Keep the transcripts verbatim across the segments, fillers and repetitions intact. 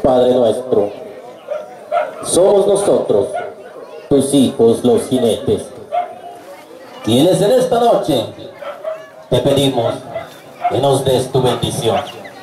Padre nuestro, somos nosotros, tus hijos, los jinetes, quienes en esta noche te pedimos que nos des tu bendición.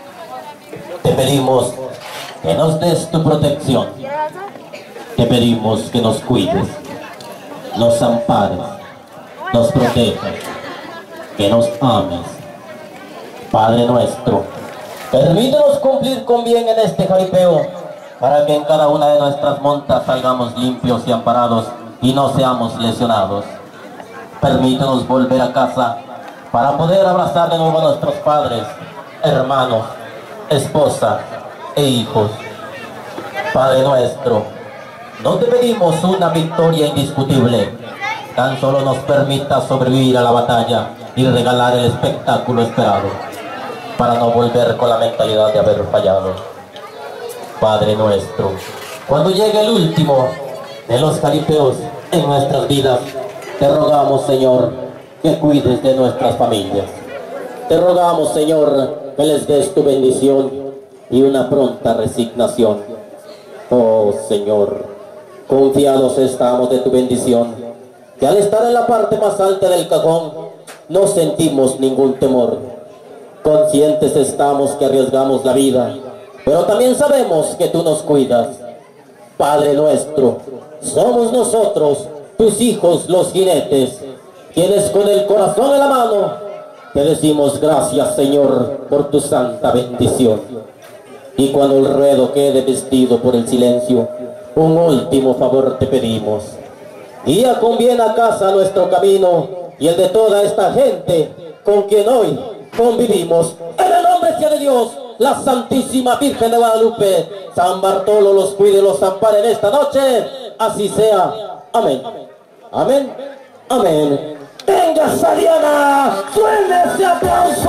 Te pedimos que nos des tu protección. Te pedimos que nos cuides, nos ampares, nos protejas, que nos ames. Padre nuestro, permítenos cumplir con bien en este jaripeo, para que en cada una de nuestras montas salgamos limpios y amparados y no seamos lesionados. Permítenos volver a casa para poder abrazar de nuevo a nuestros padres, hermanos, esposa e hijos. Padre nuestro, no te pedimos una victoria indiscutible, tan solo nos permita sobrevivir a la batalla y regalar el espectáculo esperado, para no volver con la mentalidad de haber fallado. Padre nuestro, cuando llegue el último de los jaripeos en nuestras vidas, te rogamos, Señor, que cuides de nuestras familias. Te rogamos, Señor, que les des tu bendición y una pronta resignación. Oh, Señor, confiados estamos de tu bendición, que al estar en la parte más alta del cajón, no sentimos ningún temor. Conscientes estamos que arriesgamos la vida, pero también sabemos que tú nos cuidas. Padre nuestro, somos nosotros, tus hijos, los jinetes, quienes con el corazón en la mano te decimos gracias, Señor, por tu santa bendición. Y cuando el ruedo quede vestido por el silencio, un último favor te pedimos. Guía con bien a casa nuestro camino y el de toda esta gente con quien hoy convivimos. En el nombre sea de Dios, la Santísima Virgen de Guadalupe, San Bartolo los cuide y los ampare en esta noche. Así sea. Amén. Amén. Amén. ¡Venga, Sariana! ¡Suene ese aplauso!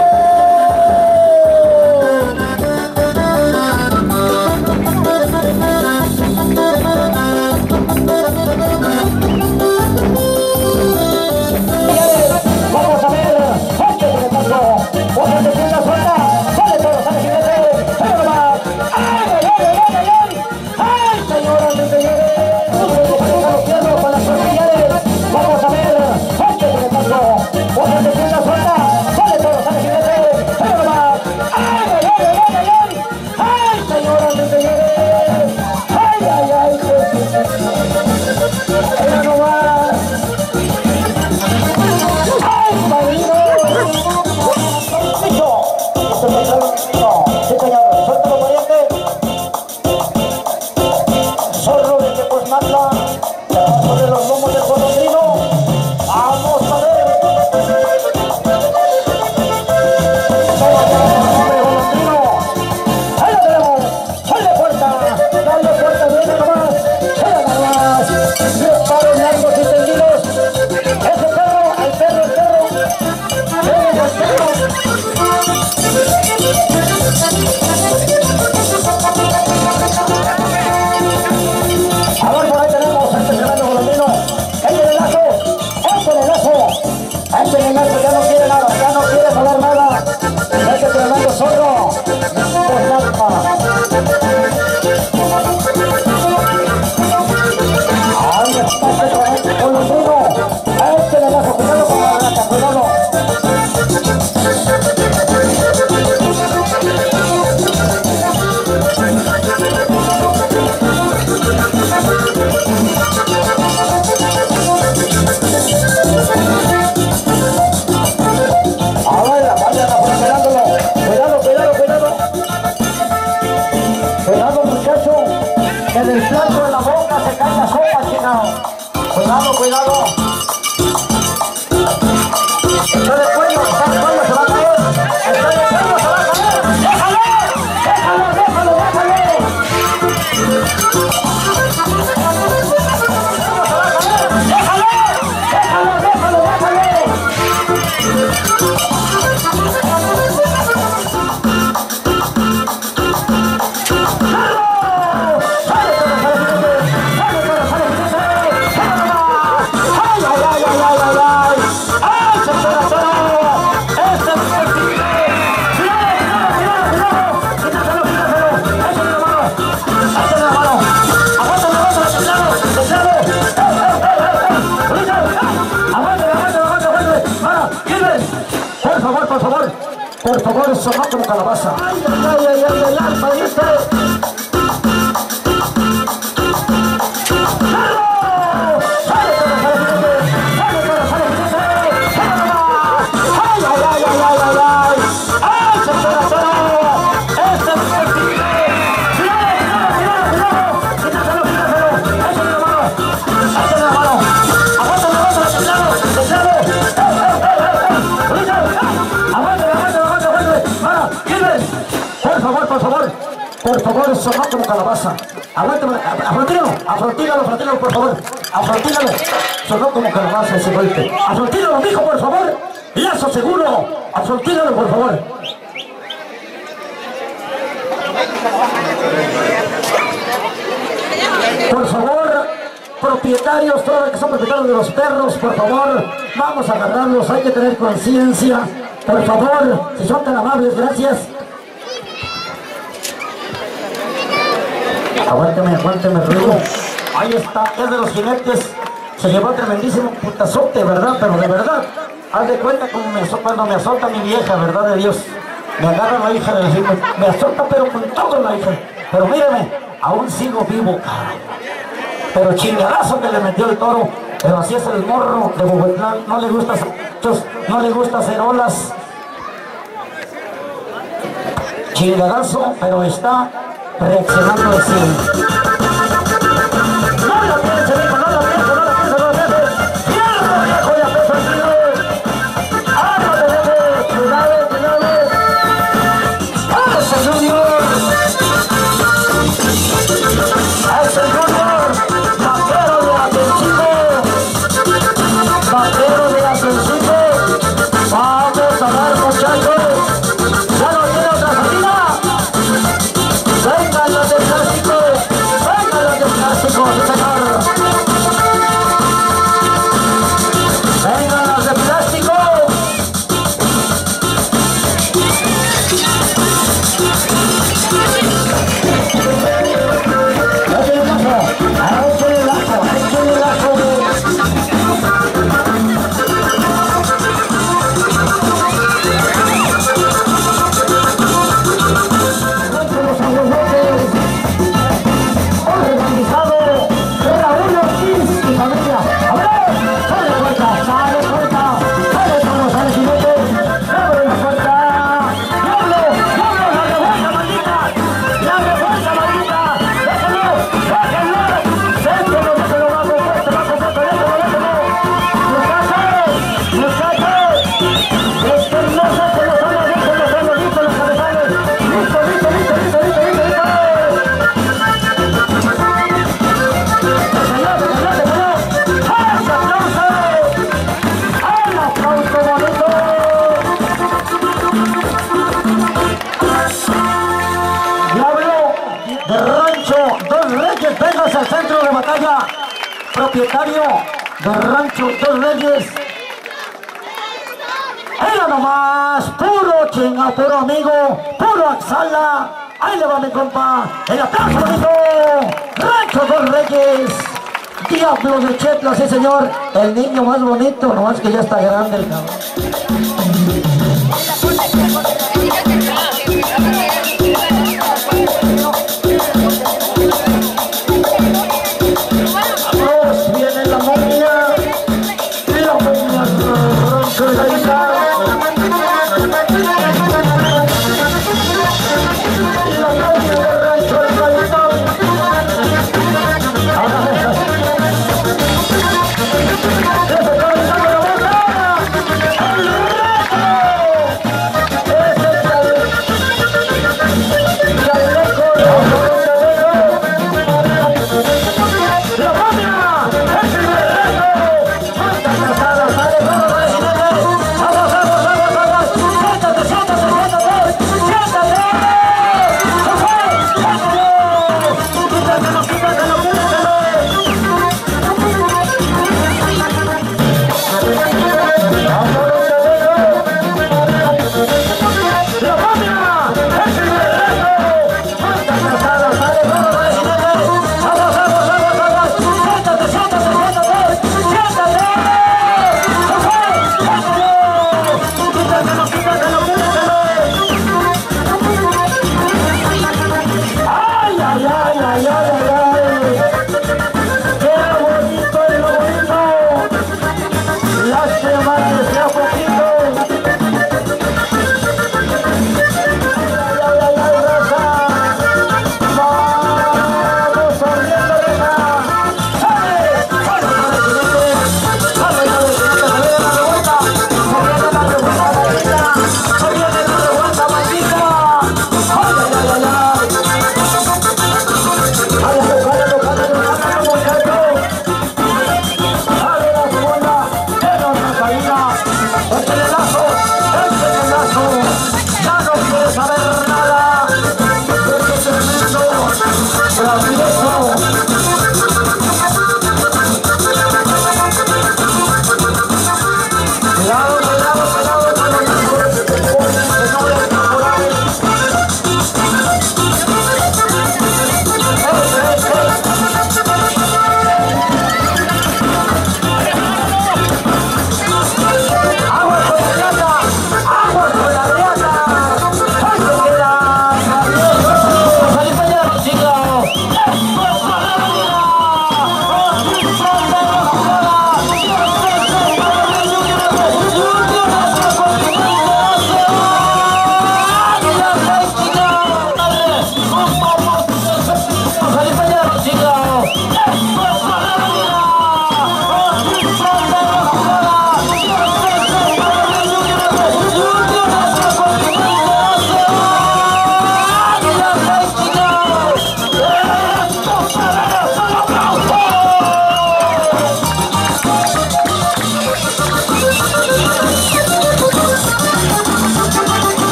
Vamos a ver, ¿qué te pasó? Otra de tienda suelta, sale todo, sale jinete, pero más. ¡Ay, ay, ay, ay, ay! ¡Ay, señoras y señores! ¡Nosotros salimos a los cierros con las familiares! Vamos a ver, ¿qué te pasó? Otra de tienda suelta, sale todo, sale jinete, pero más. ¡Ay, ay, ay, ay, ay, ay! ¡Ay, señoras y señores! ¡Ay, ay, ay! ¡Ella no va! ¡Ay, marino! ¡Listo! ¡Esto es el no! ¡Sí, señor! ¡Suéltalo, pariente! ¡Zorro de Tepozmatla! ¡Debajo de los lomos del golondrino! ¡Vamos a ver! ¡Toma, hombre, golondrino! ¡Ahí lo tenemos! ¡Sale fuerza! ¡Dale fuerza! ¡Viene nomás! ¡Sale nomás! ¡Diez palos largos y tendidos! ¡Ese perro! ¡El perro! ¡El perro! ¡Ven el perro! A ver, por ahí tenemos a este tremendo golondrino. ¡Échale el lazo! ¡Échale el lazo! ¡Échale el lazo! Ya no quiere nada, ya no quiere saber nada. ¡Este tremendo zorro! ¡Pues nada! ¡Ahí está este tremendo golondrino! ¡Échale el lazo! ¡Cuidado con la rata! ¡Cuidado! A ver, vayan apresurándolo. Cuidado, cuidado, cuidado. Cuidado, muchacho, que del plato de la boca se cae la sopa, chingado. Cuidado, cuidado. Está de cuello, está de cuello, se va a caer. Está de cuello, se va a caer. ¡Déjalo! ¡Déjalo, déjalo, déjalo! ¡Déjalo! ¡Déjalo, déjalo, déjalo! ¡Sale! ¡Sale, sale, sale! ¡Sale, sale, sale! ¡Sale nomás! Jiménez. Por favor, por favor. Por favor, sonó como calabaza. Ay, ay, ay, ay, el alma, ¿viste? Por favor, sonó como calabaza. Aguántame, afrontígalo, afrontígalo, afrontígalo, por favor. Afrontígalo. Sonó como calabaza ese golpe. Afrontígalo, mijo, por favor. Lazo seguro. Afrontígalo, por favor. Por favor, propietarios, todos los que son propietarios de los perros, por favor, vamos a agarrarlos. Hay que tener conciencia. Por favor, si son tan amables, gracias. Aguántame, aguántame, ruido. Ahí está, es de los jinetes. Se llevó tremendísimo putazote, ¿verdad? Pero de verdad, haz de cuenta como me, cuando me azota mi vieja, ¿verdad? De Dios. Me agarra la hija del ritmo. Me azota, pero con todo la hija. Pero mírame, aún sigo vivo, caray. Pero chingadazo que le metió el toro. Pero así es el morro de Bogotá. No le gusta, no le gusta hacer olas. Chingadazo, pero está reaccionando de cien. No lo piense, hijo, no lo piense, no lo piense, no lo piense. ¡Cierra, viejo, ya peso el tiro! ¡Ándale, bebé! ¡Cuidado, cuidado! ¡Vamos, Junior! ¡Es el Junior! ¡Vaquero de Atencito! ¡Vaquero de Atencito! ¡Vamos a dar, muchachos! ¡Ya no tiene otra salida! ¡Venga los de plástico! ¡Venga los de plástico, señor! ¡Venga los de plástico! ¡Échale el lazo! ¡Échale el lazo! ¡Échale el lazo! Al centro de batalla, propietario del rancho Dos Reyes. Era nomás, puro chinga, puro amigo, puro Axala. Ahí le va mi compa, el aplauso bonito, Rancho Dos Reyes. Diablo de Chetla, sí señor, el niño más bonito, nomás que ya está grande el cabrón.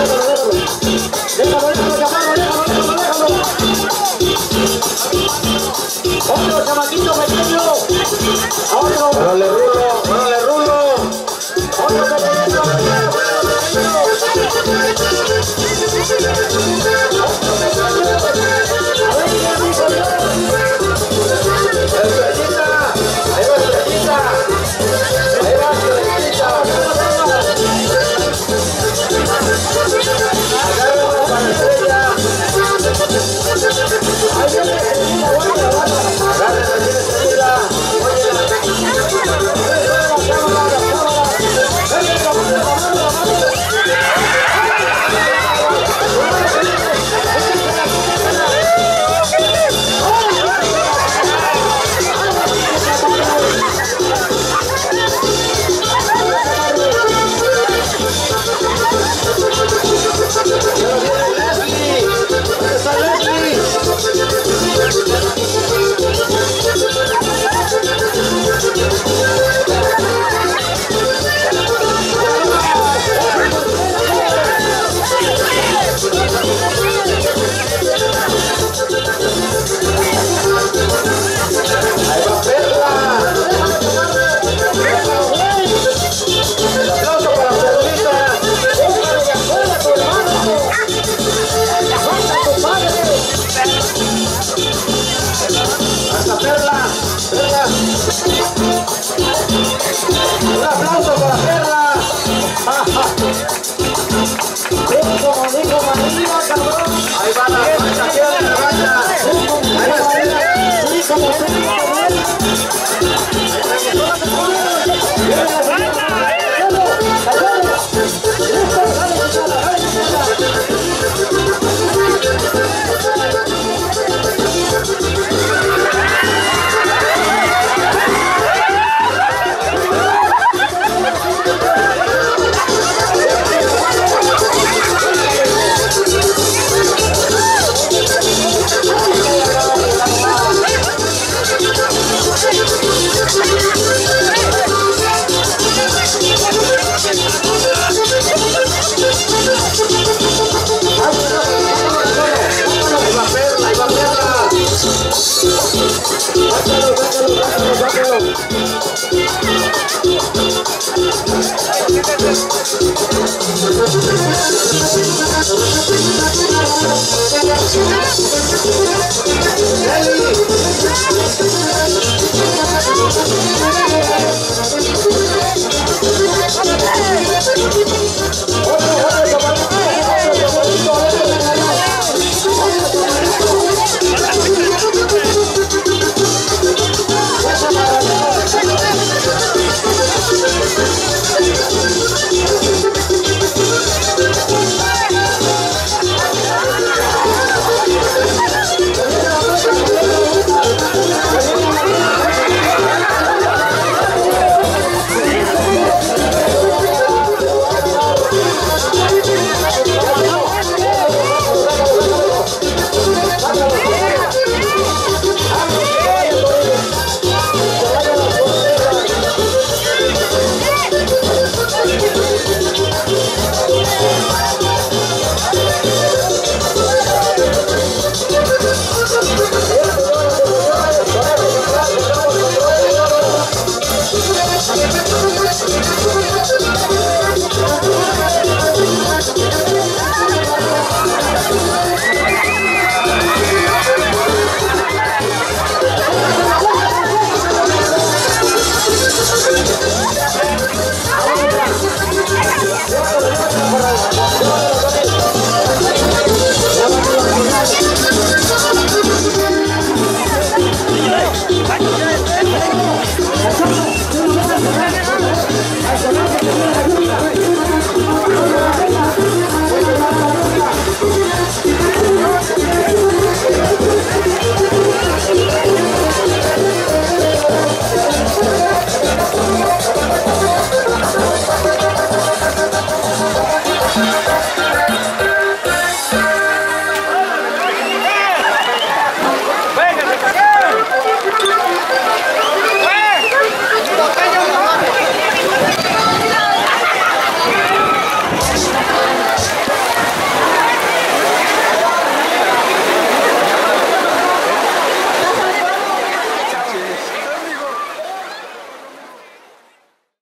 déjalo, déjalo, déjalo, déjalo, déjalo. Otro chamaquito pequeño. Otro. ¡Órale, Rulo! ¡Órale, Rulo! Otro pequeño. ¡Estrellita! ¡Ahí va Estrellita! ¡Ahí va Estrellita! ¡Agárrala para Estrella! Ahí viene Estrellita, guarda, guarda. ¡Agárrala bien Estrella! Un aplauso para Perla. Como dijo María, cabrón. Ahí va la racha, aquí va la racha. Ahí va Estrella. Sí, como se ¡Eli!